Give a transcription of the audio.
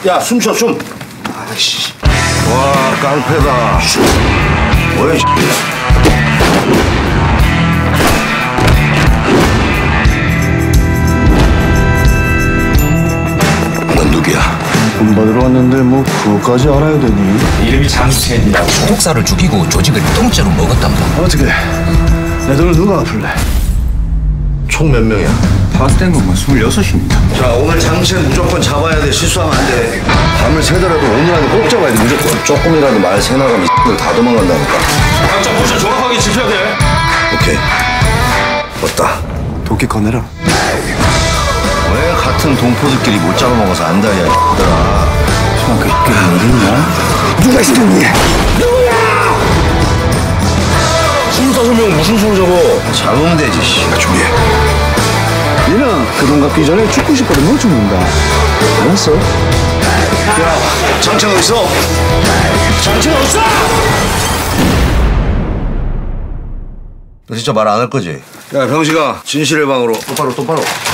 야, 숨 쉬어, 숨. 아이씨. 와, 깡패다. 뭐야, 이 넌 누구야? 돈 받으러 왔는데 뭐 그거까지 알아야 되니? 이름이 장수현이라고. 소속사를 죽이고 조직을 통째로 먹었답니다. 어떻게 내 돈을 누가 갚을래? 총 몇 명이야? 파스된 것만 26입니다. 자, 오늘 장시는 무조건 잡아야 돼. 실수하면 안 돼. 밤을 새더라도 오늘 안에 꼭 잡아야 돼, 무조건. 조금이라도 말 새나가면 이 다 도망간다니까. 각자 포션 정확하게 지켜야 돼. 오케이. 왔다. 도끼 꺼내라. 왜 같은 동포들끼리 못 잡아먹어서 안다냐, 얘들아. 그 새끼는 어딨냐? 누가 시켰니? 심사소명 무슨 소리 저거? 잡으면 되지, 씨. 준비해. 니는 그 돈 갚기 전에 죽고 싶어도 못 죽는다. 알았어? 야, 장첸 어디 있어? 장첸 어디 있어? 너 진짜 말 안 할 거지? 야, 병식아, 진실의 방으로 똑바로.